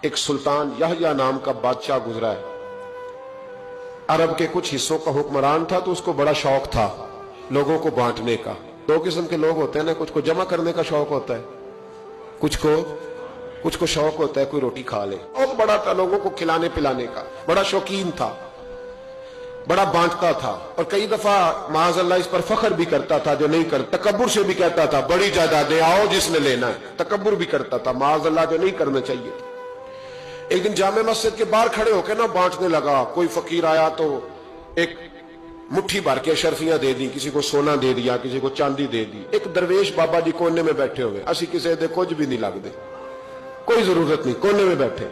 ایک سلطان یحییٰ نام کا بادشاہ گزرا ہے. عرب کے کچھ حصوں کا حکمران تھا تو اس کو بڑا شوق تھا لوگوں کو بانٹنے کا. دو قسم کے لوگ ہوتے ہیں نا, کچھ کو جمع کرنے کا شوق ہوتا ہے, کچھ کو شوق ہوتا ہے کوئی روٹی کھا لے. اور بڑا تھا لوگوں کو کھلانے پلانے کا, بڑا شوقین تھا, بڑا بانٹتا تھا. اور کئی دفعہ معاذ اللہ اس پر فخر بھی کرتا تھا جو نہیں کرتا, تکبر سے بھی کہتا تھا بڑی جائیدادیں آؤ جس نے لینا ہے. تکبر بھی کرتا تھا معاذ اللہ, جو نہیں کرنا چاہیے. ایک دن جامع مسجد کے باہر کھڑے ہو کے نا بانٹنے لگا. کوئی فقیر آیا تو ایک مٹھی بھر کے اشرفیاں دے دی, کسی کو سونا دے دیا, کسی کو چاندی دے دی. ایک درویش بابا جی کونے میں بیٹھے ہوئے, اسی کسی دے کچھ بھی نہیں لگ دے, کوئی ضرورت نہیں, کونے میں بیٹھے.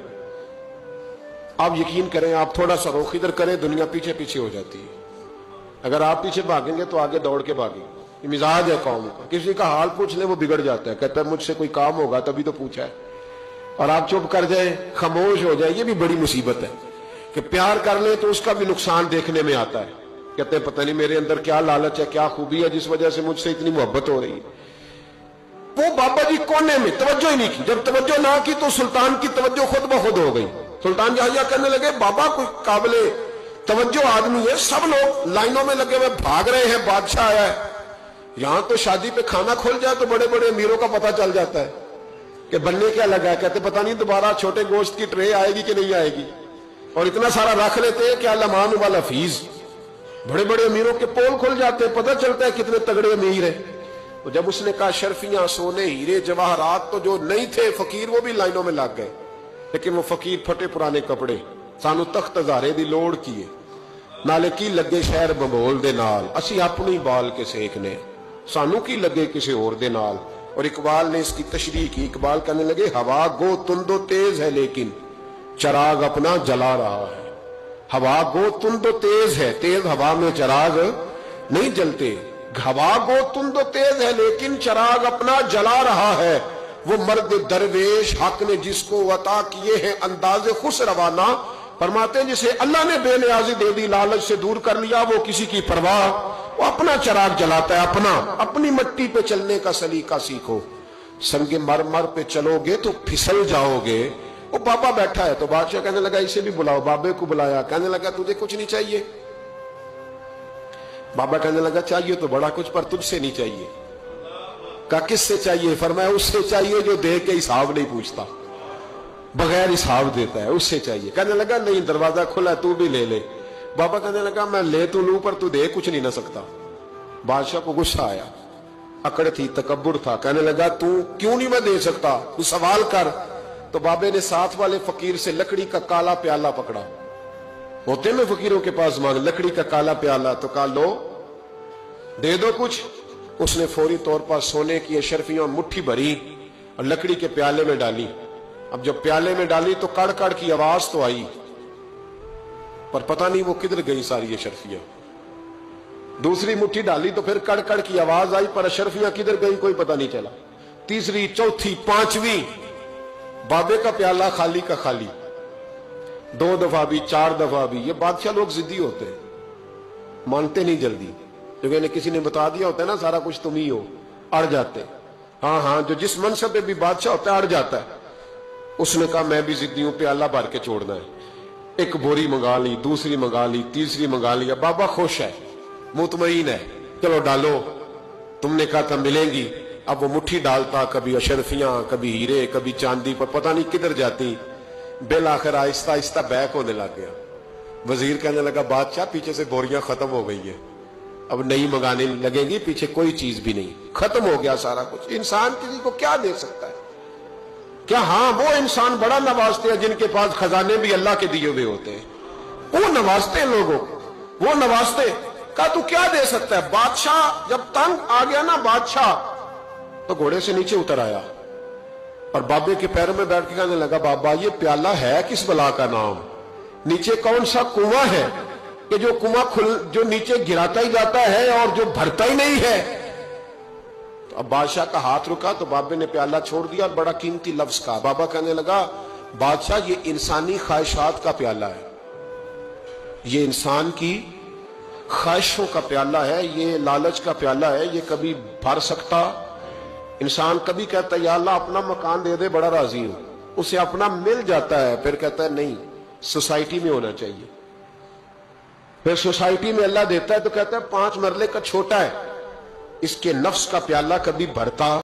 آپ یقین کریں, آپ تھوڑا سا رخ ادھر کریں, دنیا پیچھے پیچھے ہو جاتی ہے. اگر آپ پیچھے بھاگیں گے تو آگے دوڑ کے بھاگیں. یہ مزاج ہے قوم کا, کسی کا حال پوچھ لیں وہ بگڑ جاتا ہے, کہتا ہے مجھ سے کوئی کام ہوگا تبھی تو پوچھا ہے. اور آپ چپ کر جائیں, خاموش ہو جائیں, یہ بھی بڑی مصیبت ہے. کہ پیار کر لیں تو اس کا بھی نقصان دیکھنے میں آتا ہے. کہتے ہیں پتہ نہیں میرے اندر کیا لالچ ہے, کیا خوبی ہے جس وجہ سے مجھ سے اتنی محبت ہو رہی ہے. وہ بابا جی کونے میں توجہ ہی نہیں کی. جب توجہ نہ کی تو سلطان کی توجہ خود بخود ہو گئی. سلطان یحییٰ کہنے لگے بابا کوئی قابل توجہ آدمی ہے, سب لوگ لائنوں میں لگے ہوئے بھاگ رہے ہیں, بادشاہ آیا ہے. یہاں تو شادی پہ کھانا کھل جائے تو بڑے بڑے امیروں کا پتہ چل جاتا ہے کہ بننے کیا لگا ہے. کہتے پتہ نہیں دوبارہ چھوٹے گوشت کی ٹرے آئے گی کہ نہیں آئے گی. اور اتنا سارا رکھ لیتے ہیں کیا لمان والا فیس. بڑے بڑے امیروں کے پول کھل جاتے ہیں, پتہ چلتا ہے کتنے تگڑے امیر ہیں. تو جب اس نے کہا شرفیاں, سونے, ہیرے, جواہرات, تو جو نہیں تھے فقیر وہ بھی لائنوں میں لگ گئے. لیکن وہ فقیر پھٹے پرانے کپڑے, سانو تخت ہزارے دی لوڑ کیے, نالے کی لگے شہر بمول دے نال, اسی اپنی بال کے سیکنے, سانو کی لگے کسی اور دے نال. اور اقبال نے اس کی تشریح کی. اقبال کہنے لگے ہوا گو تند و تیز ہے لیکن چراغ اپنا جلا رہا ہے. ہوا گو تند و تیز ہے, تیز ہوا میں چراغ نہیں جلتے. ہوا گو تند و تیز ہے لیکن چراغ اپنا جلا رہا ہے. وہ مرد درویش حق نے جس کو عطا کیے ہیں انداز خوش روانہ, فرماتے ہیں جسے اللہ نے بے نیازی دے دی, لالچ سے دور کر لیا, وہ کسی کی پرواہ, وہ اپنا چراغ جلاتا ہے. اپنی مٹی پہ چلنے کا سلیقہ سیکھو, سنگ مرمر پہ چلو گے تو پھسل جاؤ گے. وہ بابا بیٹھا ہے تو بادشاہ کہنے لگا اسے بھی بلاؤ. بابے کو بلایا, کہنے لگا تجھے کچھ نہیں چاہیے. بابا کہنے لگا چاہیے تو بڑا کچھ, پر تجھ سے نہیں چاہیے. کہا کس سے چاہیے؟ فرمایا اس سے چاہیے جو دے کے حساب نہیں پوچھتا, بغیر حساب دیتا ہے, اس سے چاہیے. کہنے لگا نہیں, دروازہ کھلا, تو بھی لے لے. بابا کہنے لگا میں لے تو لوں پر تو دے کچھ نہیں نہ سکتا. بادشاہ کو غصہ آیا, اکڑ تھی, تکبر تھا. کہنے لگا تو کیوں نہیں میں دے سکتا, تو سوال کر. تو بابے نے ساتھ والے فقیر سے لکڑی کا کالا پیالہ پکڑا, ہوتے میں فقیروں کے پاس مانگ, لکڑی کا کالا پیالہ, تو کہا لو دے دو کچھ. اس نے فوری طور پر سونے کی اشرفیاں مٹھی بھری اور لکڑی کے پیالے میں ڈالی. اب جب پیالے میں ڈالی تو کڑ کڑ کی آواز تو آئی, پر پتہ نہیں وہ کدھر گئی ساری اشرفیاں. دوسری مٹھی ڈالی تو پھر کڑ کڑ کی آواز آئی, پر اشرفیاں کدھر گئی کوئی پتہ نہیں چلا. تیسری, چوتھی, پانچویں, بابے کا پیالہ خالی کا خالی. 2 دفعہ بھی, 4 دفعہ بھی. یہ بادشاہ لوگ ضدی ہوتے ہیں, مانتے نہیں جلدی. جو کہ کسی نے بتا دیا ہوتا ہے نا سارا کچھ تم ہی ہو, اڑ جاتے. ہاں, جو جس منصب پہ بھی بادشاہ ہوتا ہے اڑ جاتا ہے. اس نے کہا میں بھی ضدی ہوں, پیالہ بھر کے چھوڑنا ہے. ایک بوری منگا لی, دوسری منگا لی, تیسری منگا لی. بابا خوش ہے, مطمئن ہے, چلو ڈالو, تم نے کہا تھا ملیں گی. اب وہ مٹھی ڈالتا, کبھی اشرفیاں, کبھی ہیرے, کبھی چاندی, پر پتہ نہیں کدھر جاتی. بالآخر آہستہ آہستہ بیک ہونے لگ گیا. وزیر کہنے لگا بادشاہ پیچھے سے بوریاں ختم ہو گئی ہیں, اب نہیں منگانے لگیں گی, پیچھے کوئی چیز بھی نہیں, ختم ہو گیا سارا کچھ. انسان کسی کو کیا دے سکتا ہے؟ کیا ہاں وہ انسان بڑا نوازتے ہیں جن کے پاس خزانے بھی اللہ کے دیے ہوئے ہوتے ہیں, وہ نوازتے ہیں لوگوں کو, وہ نوازتے. کہا تو کیا دے سکتا ہے؟ بادشاہ جب تنگ آ گیا نا بادشاہ, تو گھوڑے سے نیچے اتر آیا اور بابے کے پیروں میں بیٹھ کے کہنے لگا بابا یہ پیالہ ہے کس بلا کا نام, نیچے کون سا کنواں ہے کہ جو کنواں جو نیچے گراتا ہی جاتا ہے اور جو بھرتا ہی نہیں ہے. تو اب بادشاہ کا ہاتھ رکا تو بابے نے پیالہ چھوڑ دیا اور بڑا قیمتی لفظ کہا. بابا کہنے لگا بادشاہ یہ انسانی خواہشات کا پیالہ ہے, یہ انسان کی خواہشوں کا پیالہ ہے, یہ لالچ کا پیالہ ہے, یہ کبھی بھر سکتا. انسان کبھی کہتا ہے یا اللہ اپنا مکان دے دے, بڑا راضی ہوں, उसे अपना मिल जाता है, फिर कहता है नहीं सोसाइटी में होना चाहिए। फिर सोसाइटी में अल्लाह देता है तो कहता है 5 मरले का छोटा है, इसके नफ्स का प्याला कभी भरता